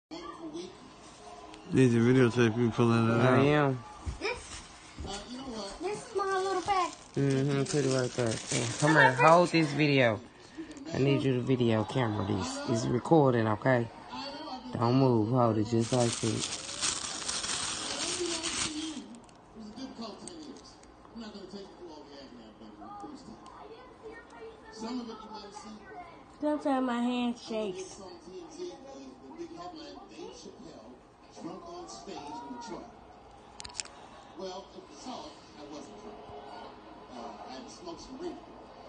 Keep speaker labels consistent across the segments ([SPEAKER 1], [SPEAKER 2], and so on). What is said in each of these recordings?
[SPEAKER 1] Need to videotape you pulling it out.
[SPEAKER 2] I am.
[SPEAKER 3] This is my little bag.
[SPEAKER 2] Put it right there. Yeah, come here, hold this video. I need you to video camera this. It's recording, okay? Don't move, hold it just like that.
[SPEAKER 3] Sometimes my hand shakes.
[SPEAKER 4] Drunk on stage in Detroit. Well, if you saw it, I wasn't drunk. I had to smoke some reefer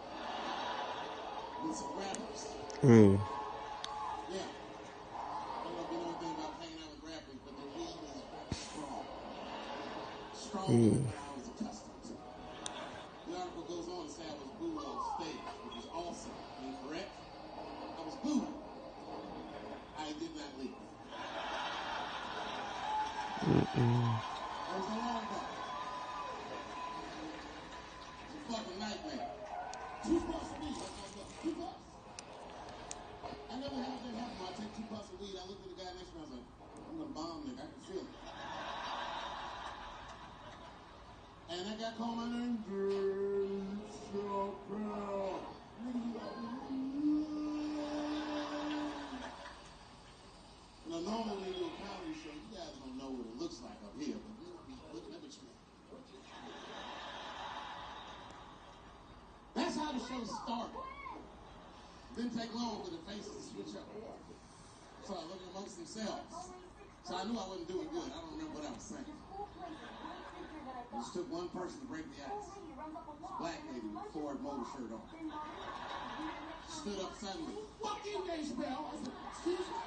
[SPEAKER 4] with some rappers. Yeah. I don't know if you know anything about hanging out with rappers, but the weed is very strong. Stronger than I was accustomed to. The article goes on to say I was booed on stage, which is awesome. Incorrect? I was booed. I did not leave. There's a long one. It's a fucking nightmare. $2 a weed. $2. I never had that happen. I take $2 a weed. I looked at the guy next to me. I was like, I'm gonna bomb nigga. I can feel it. And that guy called my name. So proud. Now, normally when you do a comedy show, you guys don't know what it looks like up here, but you'll be looking at what you mean. That's how the show started. Didn't take long for the faces to switch up. So I looked amongst themselves. So I knew I wasn't doing good. I don't remember what I was saying. It just took one person to break the ice. This black lady with a Ford Motor shirt on. Stood up suddenly. Fuck you, Dave Chappelle. I said, excuse me?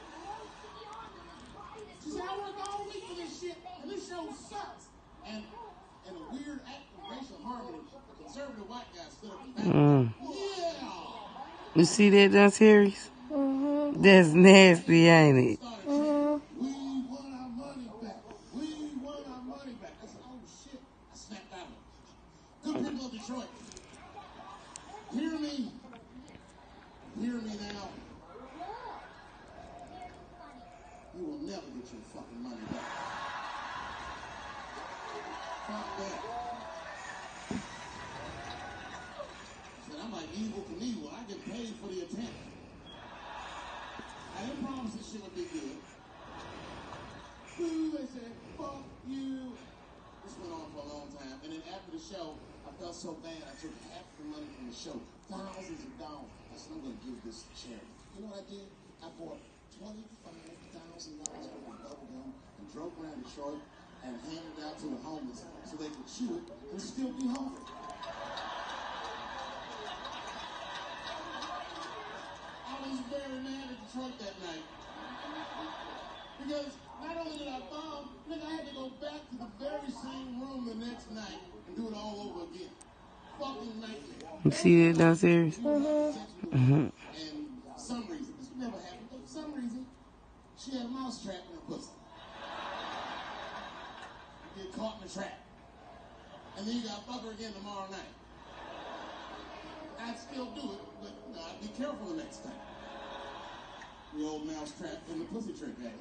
[SPEAKER 4] She said, I worked all week for this shit, and this show sucks. And in a weird act of racial harmony, a conservative white guy stood up and back. Yeah!
[SPEAKER 2] You see that done series? That's nasty, ain't it?
[SPEAKER 4] We want our money back. We want our money back. I said, oh shit. I snapped out of it. Good people of Detroit. Hear me. Hear me now. You will never get your fucking money back. Fuck that. I said, I'm like Evil Knievel. I get paid for the attempt. I didn't promise this shit would be good. Boo, they said, fuck you. This went on for a long time. And then after the show, I felt so bad, I took half the money from the show, thousands of dollars. I said, I'm going to give this to charity. You know what I did? I bought $25,000 worth of bubble gum and drove around Detroit and handed it out to the homeless so they could chew it and still be hungry. I was very mad at Detroit that night because not only did I bomb, nigga, I had to go back to the very same room the next night and do it all over again. Fucking nightmare.
[SPEAKER 2] You see that downstairs?
[SPEAKER 4] And some reason, this never happened, but for some reason, she had a mouse trap in her pussy. You get caught in the trap. And then you gotta fuck her again tomorrow night. I'd still do it, but you know, I'd be careful the next time. The old mouse trap in the pussy trick, eh?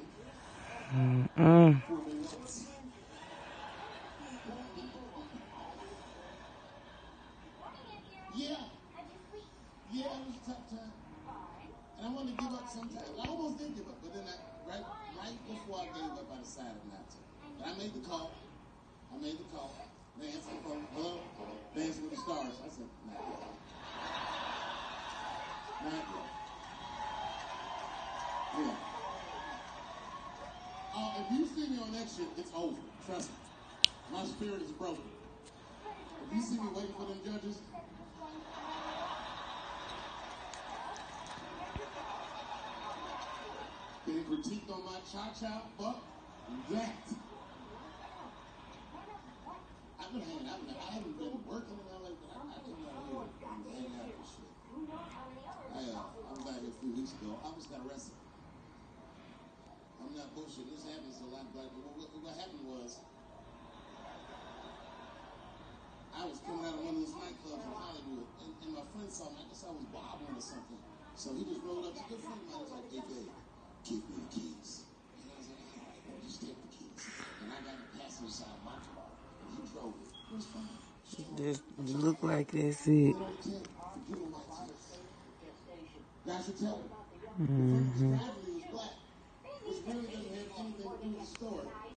[SPEAKER 4] Yeah, it was a tough time. And I wanted to give up sometimes. I almost did give up, but then right before I gave up, I decided not to. But I made the call. They answered the phone. Hello? Dancing with the Stars. I said, not yet. Not yet. Yeah. If you see me on that shit, it's over. Trust me. My spirit is broken. If you see me waiting for them judges, getting critiqued on my cha-cha, fuck that. I've been hanging out. I haven't been working in LA, but I came out here and hang out and shit. I was out here a few weeks ago. I almost got arrested. I'm not bullshitting. This happens to a lot of black people. What happened was, I was coming out of one of those nightclubs in Hollywood, and my friend saw me. I guess I was wobbling or something. So he just rolled up. A good friend of mine was like, hey, babe, give me the keys. inside my car. And he drove it. It was fine.
[SPEAKER 2] Just look like that's it.
[SPEAKER 4] Guys should tell me. The first Bradley was black, which really doesn't have anything to do with the story.